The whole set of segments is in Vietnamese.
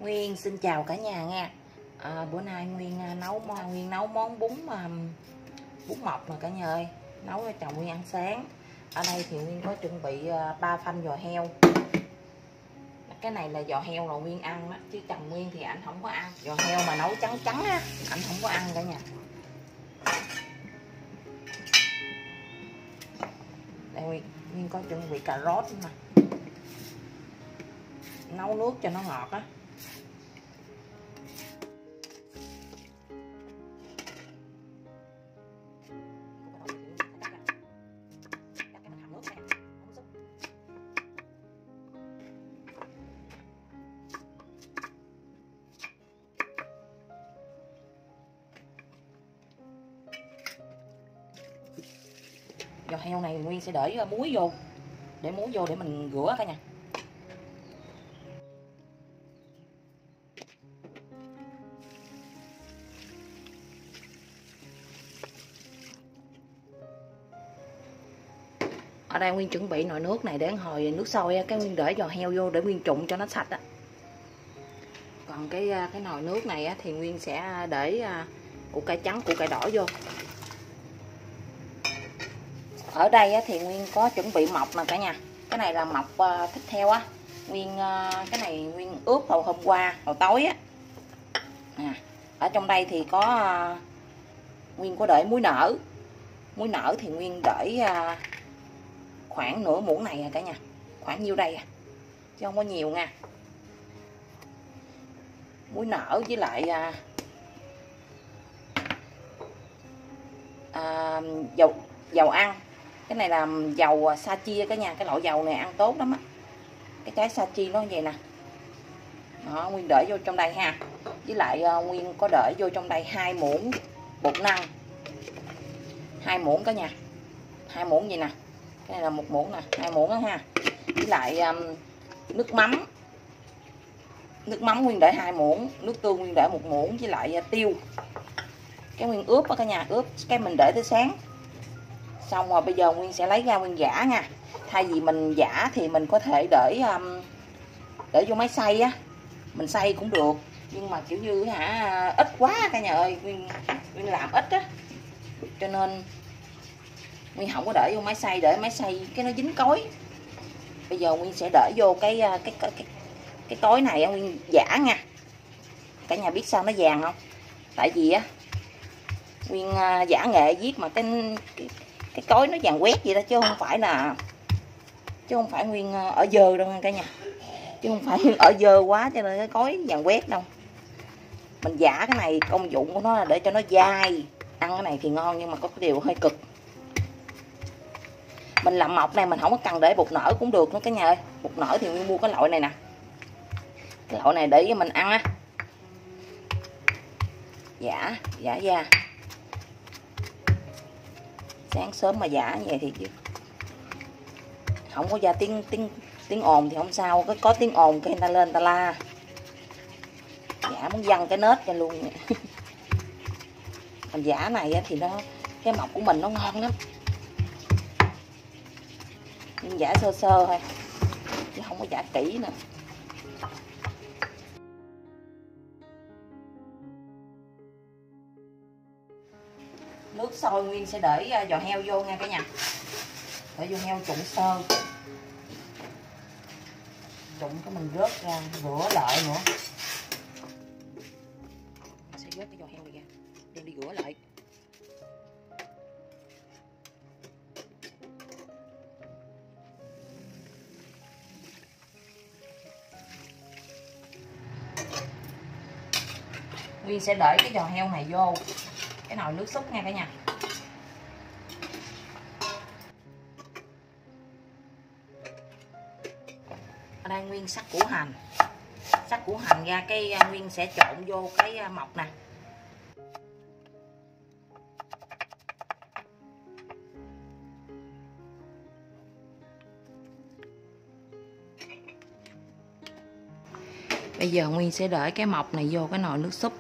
Nguyên xin chào cả nhà nha. Bữa nay Nguyên nấu món bún mọc nè cả nhà ơi, nấu cho chồng Nguyên ăn sáng. Ở đây thì Nguyên có chuẩn bị 3 phanh giò heo. Cái này là giò heo là Nguyên ăn đó, chứ chồng Nguyên thì anh không có ăn giò heo mà nấu trắng trắng á, anh không có ăn cả nhà. Đây Nguyên có chuẩn bị cà rốt nè, nấu nước cho nó ngọt á. Giò heo này Nguyên sẽ để muối vô, để mình rửa cả nhà. Ở đây Nguyên chuẩn bị nồi nước này để hồi nước sôi cái Nguyên để giò heo vô để Nguyên trụng cho nó sạch á. Còn cái nồi nước này thì Nguyên sẽ để củ cải trắng, củ cải đỏ vô. Ở đây thì Nguyên có chuẩn bị mọc nè cả nhà. Cái này là mọc thịt heo á. Cái này Nguyên ướp hôm qua hồi tối á. Ở trong đây thì có Nguyên có để muối nở. Muối nở thì Nguyên để khoảng nửa muỗng này cả nhà, khoảng nhiêu đây chứ không có nhiều nha. Muối nở với lại dầu ăn. Cái này là dầu sa chia cả nhà, cái loại dầu này ăn tốt lắm á, cái trái sa chi nó vậy nè. Đó, Nguyên để vô trong đây ha. Với lại Nguyên có để vô trong đây 2 muỗng bột năng, 2 muỗng cả nhà, 2 muỗng vậy nè. Cái này là 1 muỗng nè, 2 muỗng đó ha. Với lại nước mắm Nguyên để 2 muỗng, nước tương Nguyên để 1 muỗng, với lại tiêu. Cái Nguyên ướp đó cả nhà, ướp cái mình để tới sáng. Xong rồi bây giờ Nguyên sẽ lấy ra Nguyên giã nha. Thay vì mình giã thì mình có thể để vô máy xay á, mình xay cũng được, nhưng mà kiểu như ít quá cả nhà ơi, Nguyên làm ít á, cho nên Nguyên không có để vô máy xay, để máy xay cái nó dính cối. Bây giờ Nguyên sẽ để vô cái cối này Nguyên giã nha. Cả nhà biết sao nó vàng không? Tại vì á Nguyên giã nghệ viết mà cái cối nó vàng quét vậy đó, chứ không phải Nguyên ở dơ đâu nha cả nhà, chứ không phải ở dơ quá cho nên cái cối vàng quét đâu. Mình giã cái này công dụng của nó là để cho nó dai, ăn cái này thì ngon, nhưng mà có cái điều hơi cực. Mình làm mọc này mình không có cần để bột nở cũng được nữa cả nhà ơi. Bột nở thì Nguyên mua cái loại này nè, cái loại này để mình ăn á. Giã ra sáng sớm mà giã như vậy thì chứ không có ra tiếng ồn thì không sao, có tiếng ồn cái người ta lên người ta la, giã muốn văng cái nết cho luôn. Mình giã này thì cái mọc của mình nó ngon lắm, nhưng giã sơ sơ thôi chứ không có giã kỹ nè. Nước sôi Nguyên sẽ để giò heo vô nha cả nhà, để giò heo trụng sơ, trụng cái mình rớt ra rửa lại nữa. Mình sẽ rớt cái giò heo này ra đem đi rửa lại. Nguyên sẽ để cái giò heo này vô cái nồi nước súp nha cả nhà. Ở đây Nguyên sắc củ hành ra, cái Nguyên sẽ trộn vô cái mọc nè. Bây giờ Nguyên sẽ để cái mọc này vô cái nồi nước súp.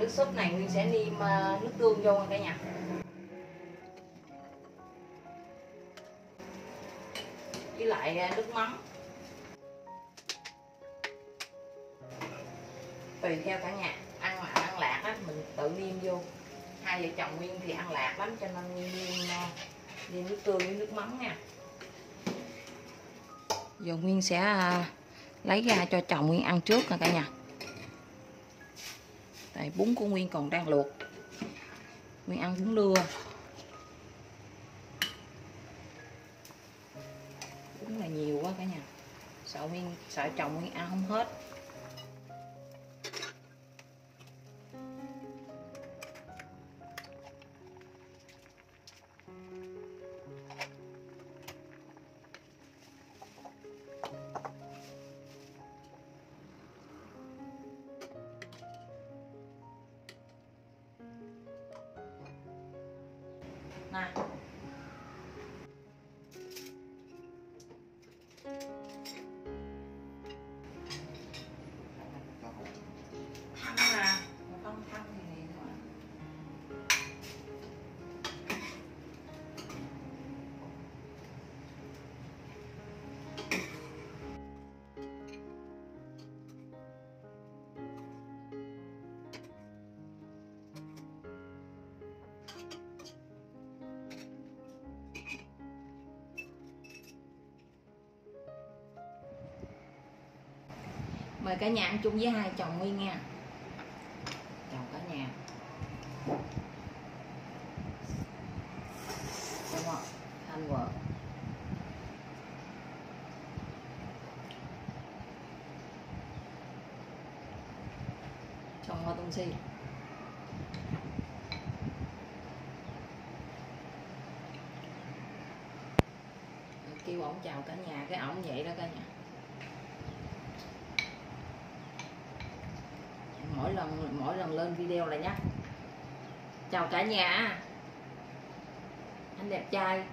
nước súp này Nguyên sẽ nêm nước tương vô cả nhà. Với lại nước mắm. Tùy theo cả nhà, ăn mặn ăn lạc á mình tự nêm vô. Hai vợ chồng Nguyên thì ăn lạc lắm cho nên Nguyên nêm nước tương với nước mắm nha. Giờ Nguyên sẽ lấy ra cho chồng Nguyên ăn trước nha cả nhà. Tại bún của Nguyên còn đang luộc. Nguyên ăn bún lưa. Bún là nhiều quá cả nhà. Sợ chồng Nguyên ăn không hết. Nè. Thăng mà, không thăng thì này thôi. Mời cả nhà ăn chung với hai chồng Nguyên nha. Chào cả nhà. Đúng không? Anh vợ. Xong hoa tôm xì. Kêu ổng chào cả nhà, cái ổng vậy đó cả nhà. Mỗi lần lên video là nhắc chào cả nhà, anh đẹp trai.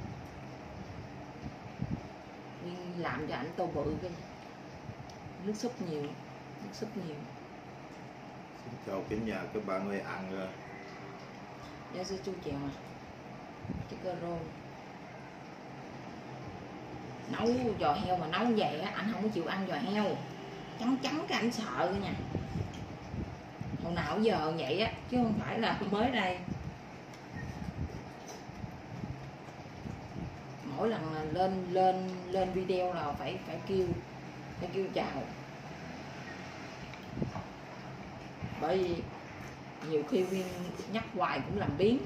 Nguyên làm cho ảnh tô bự cái nước súp nhiều. Xin chào cả nhà, các bạn ơi, ăn rồi. Dạ sư chu chèo à, cái cơ rô nấu giò heo mà nấu vậy á, anh không có chịu ăn giò heo trắng cái anh sợ nha. Hồi nào giờ vậy á chứ không phải là mới đây. Mỗi lần là lên video là phải kêu chào, bởi vì nhiều khi Nguyên nhắc hoài cũng làm biếng.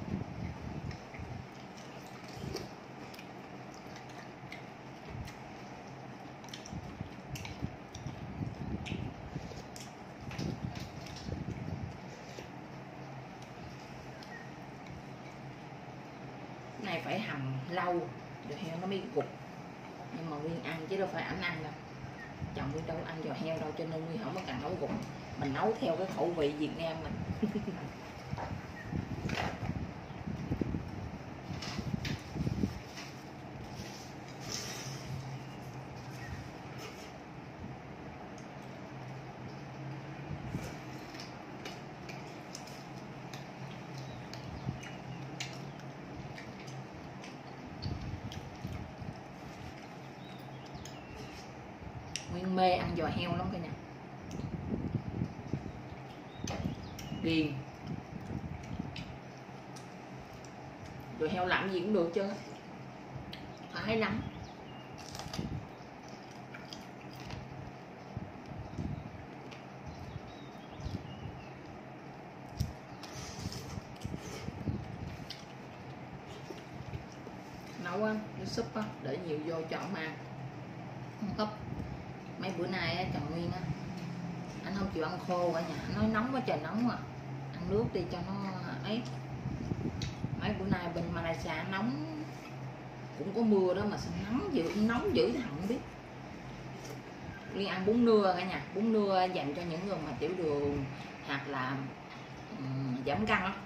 Này phải hầm lâu rồi heo nó mới gục, nhưng mà Nguyên ăn chứ đâu phải ảnh ăn đâu. Chồng Nguyên đâu ăn giò heo đâu, cho nên Nguyên không có cần nấu gục, mình nấu theo cái khẩu vị Việt Nam mình. Nguyên mê ăn giò heo lắm cả nhà. Ghiền. Giò heo làm gì cũng được chứ, phải lắm. Nấu á, nước súp á, để nhiều vô cho ổng ăn. Không cấp. Mấy bữa nay á, chồng Nguyên á, anh không chịu ăn khô cả nhà, anh nói nóng quá trời nóng à, ăn nước đi cho nó ấy. Mấy bữa nay bên Malaysia nóng, cũng có mưa đó mà sao nóng dữ thì không biết. Nguyên ăn bún nưa cả nhà, bún nưa dành cho những người mà tiểu đường hoặc là giảm cân á.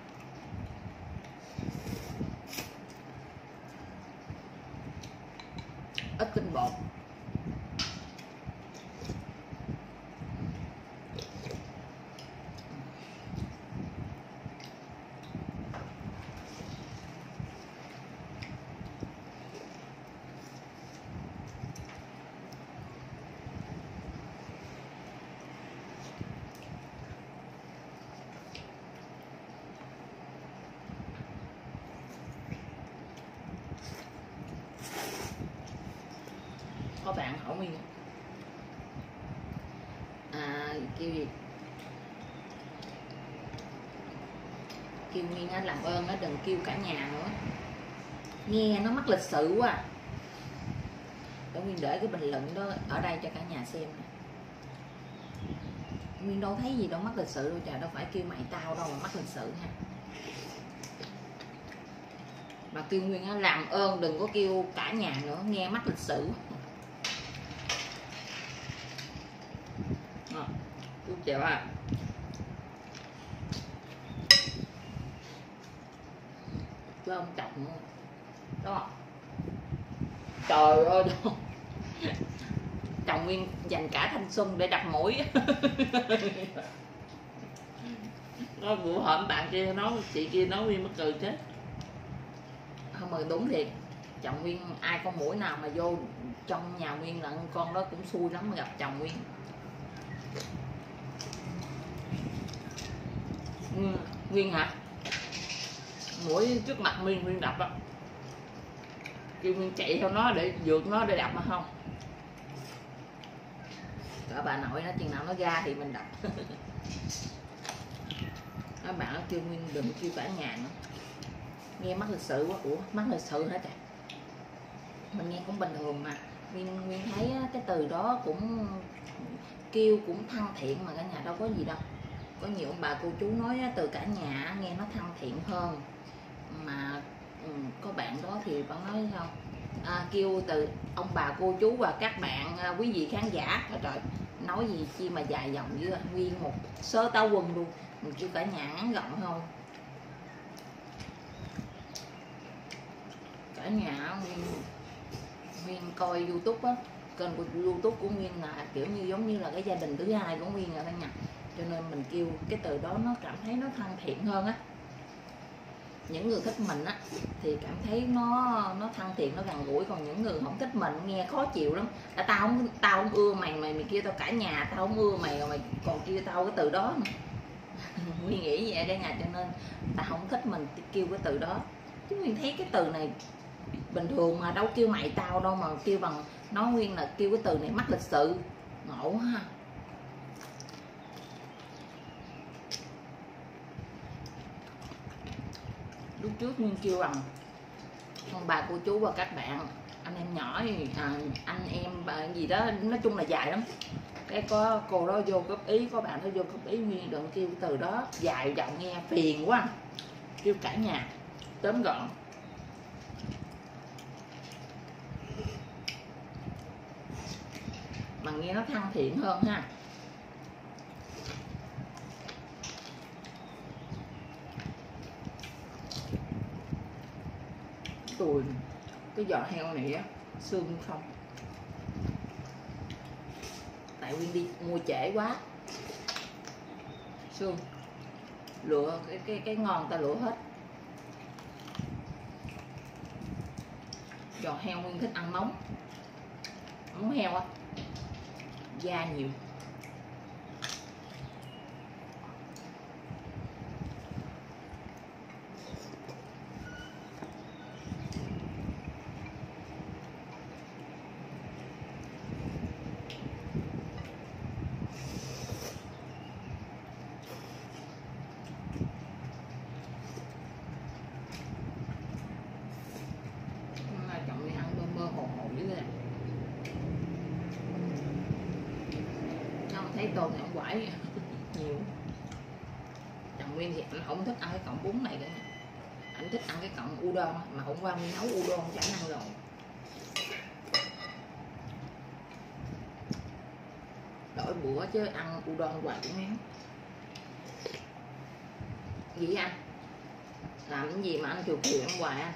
Ít tinh bột. bạn hỏi Nguyên kêu gì, kêu Nguyên á làm ơn á đừng kêu cả nhà nữa, nghe nó mắc lịch sự quá. Để Nguyên để cái bình luận đó ở đây cho cả nhà xem nè. Nguyên đâu thấy gì đâu mắc lịch sự đâu trời, đâu phải kêu mày tao đâu mà mắc lịch sự ha. Mà kêu Nguyên á làm ơn đừng có kêu cả nhà nữa, nghe mắc lịch sự. Chú chèo à. Chứ ông chồng đó, trời ơi đó. Chồng Nguyên dành cả thanh xuân để đặt mũi. Có vụ hổm bạn kia nói, chị kia nói Nguyên mất cười chết. Không mà đúng thiệt, chồng Nguyên ai có mũi nào mà vô trong nhà Nguyên là con đó cũng xui lắm mà gặp chồng Nguyên. Nguyên hả? Mũi trước mặt Nguyên đập á, kêu Nguyên chạy theo nó để vượt nó để đập mà không. Cả bà nội nó chừng nào nó ra thì mình đập. Các bạn kêu Nguyên đừng kêu cả nhà nữa, nghe mắc lịch sự quá. Ủa mắc lịch sự hả trời? Mình nghe cũng bình thường mà. Nguyên thấy cái từ đó cũng kêu cũng thân thiện mà cả nhà, đâu có gì đâu. Có nhiều ông bà cô chú nói từ cả nhà nghe nó thân thiện hơn. Mà có bạn đó thì bạn nói không, kêu từ ông bà cô chú và các bạn quý vị khán giả. Trời trời, nói gì chi mà dài dòng với Nguyên một sớ táo quân luôn. Mình kêu cả nhà ngắn gọn không. Cả nhà Nguyên coi YouTube á, kênh của YouTube của Nguyên là kiểu như giống như là cái gia đình thứ hai của Nguyên rồi cả nhà, cho nên mình kêu cái từ đó nó cảm thấy nó thân thiện hơn á. Những người thích mình á thì cảm thấy nó thân thiện, nó gần gũi, còn những người không thích mình nghe khó chịu lắm. Tao không ưa mày kêu tao cả nhà, tao không ưa mày rồi mày còn kêu tao cái từ đó. Nguyên nghĩ vậy cả nhà, cho nên tao không thích mình kêu cái từ đó. Chứ Nguyên thấy cái từ này bình thường mà, đâu kêu mày tao đâu mà kêu bằng, nói Nguyên là kêu cái từ này mắc lịch sự, ngộ ha. Lúc trước Nguyên kêu bằng ông bà cô chú và các bạn, anh em nhỏ thì anh em bà gì đó, nói chung là dài lắm. Cái có cô đó vô góp ý, có bạn đó vô góp ý Nguyên đừng kêu từ đó dài giọng nghe phiền quá, kêu cả nhà tóm gọn. Mà nghe nó thân thiện hơn ha. Tùi cái giò heo này á, xương không. Tại Nguyên đi mua trễ quá, xương lựa cái ngon ta lựa hết. Giò heo Nguyên thích ăn nóng, móng heo á, da nhiều. Chồng đi ăn mơ hồ dữ rồi. Không thấy tôm thì ông quải nhiều. Chồng Nguyên thì anh không thích ăn cái cọng bún này cả nhà, anh thích ăn cái cọng udon, mà hôm qua Nguyên nấu udon chả ăn rồi. Đổi bữa chứ ăn udon hoài cũng ngán. Gì anh làm cái gì mà anh kiều kiều ăn hoài anh.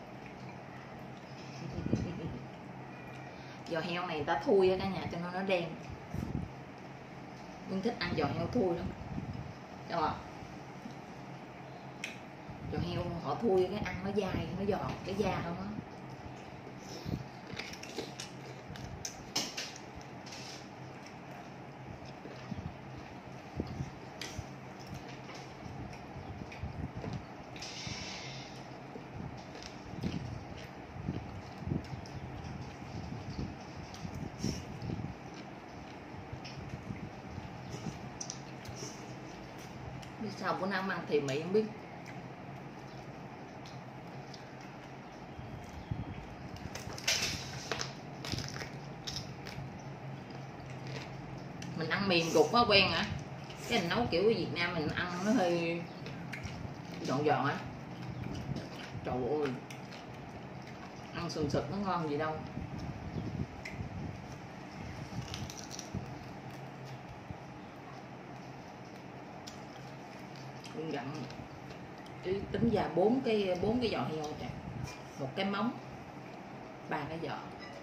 Giò heo này ta thui ở cả nhà cho nó đen. Mình thích ăn giò heo thui lắm. Đúng không? Giò heo họ thui cái ăn nó dai, nó giòn cái da không á. Sao bữa nay ăn thì mị không biết. Mình ăn mì gục quá quen hả? Cái mình nấu kiểu Việt Nam mình ăn nó hơi giòn giòn á. Trời ơi, ăn sườn sực nó ngon gì đâu. Mình dặn tính ra bốn cái giò heo trời, một cái móng, 3 cái giò.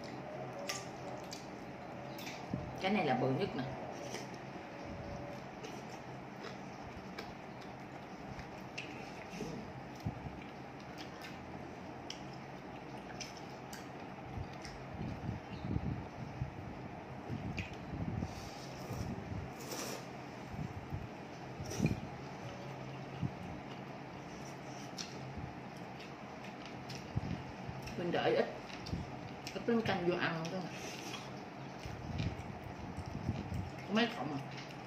Cái này là bự nhất nè. Mình đợi ít bánh canh vô ăn thôi. Có mấy cọng à.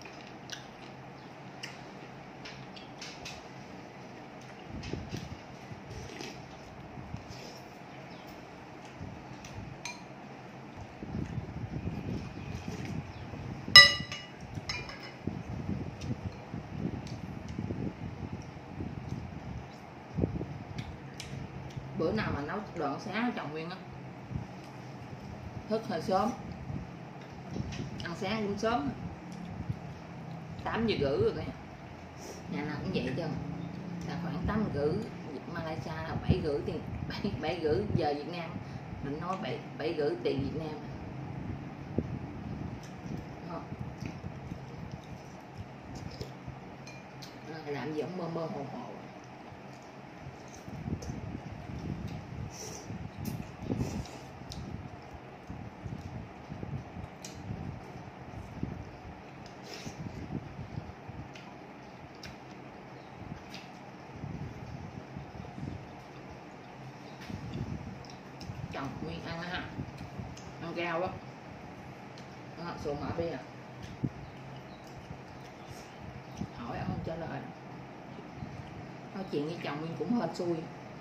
Bữa nào mà nấu đoạn sáng chồng Nguyên á, thức hơi sớm, ăn sáng cũng sớm, 8 giờ rưỡi rồi. Nhà nào cũng vậy chứ, là khoảng 8 giờ rưỡi. Malaysia là 7 rưỡi tiền 7 rưỡi giờ Việt Nam, mình nói 7 rưỡi tiền Việt Nam. Làm gì cũng mơ mơ hồ hồ. Chồng Nguyên ăn á, ăn rau á, sổ mã bia à. Hỏi ông trả lời, nói chuyện với chồng Nguyên cũng hên xui.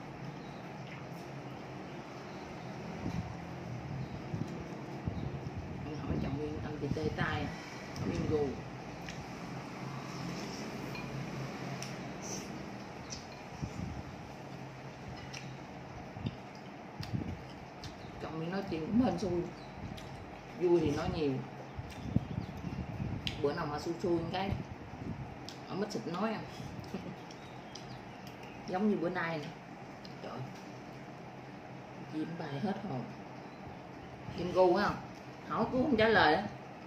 Mình hỏi chồng Nguyên ăn thì tê tay, Nguyên gù. Chồng Nguyên nói chuyện cũng hên xui, vui thì nói nhiều. Bữa nào mà xui xui cái ông mất xịt nói à. Giống như bữa nay nè, trời, chim bài hết hồn. Kim gu phải không? Hỏi cũng không trả lời đó.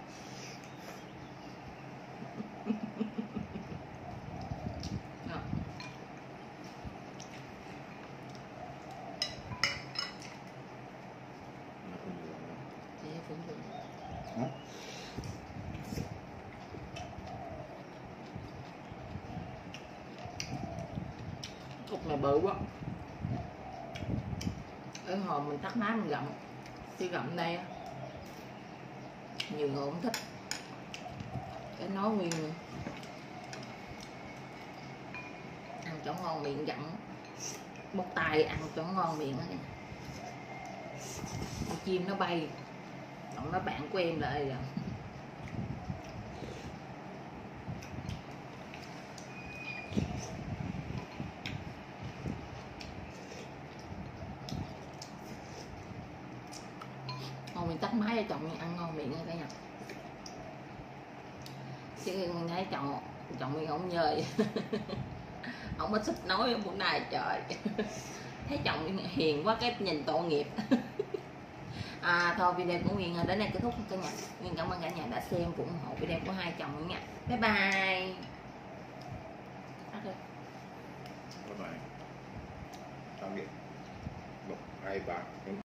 Cục này bự quá. Ở hồi mình tắt máy mình gặm, khi gặm đây nhiều người không thích. Cái nói Nguyên ăn cho ngon miệng, gặm bóc tay ăn cho ngon miệng đó. Con chim nó bay, còn nó bạn của em lại rồi. Thôi mình tắt máy cho chồng mình ăn ngon miệng cả nhà. Chứ mình thấy chồng mình không nhơi. Không có thích nói bữa nay trời. Thấy chồng mình hiền quá cái nhìn tội nghiệp. Thôi video của Nguyên đến đây kết thúc cả nhà. Nguyên cảm ơn cả nhà đã xem ủng hộ video của hai chồng nha. Bye bye. Bye bye. Tạm biệt. 1, 2, 3.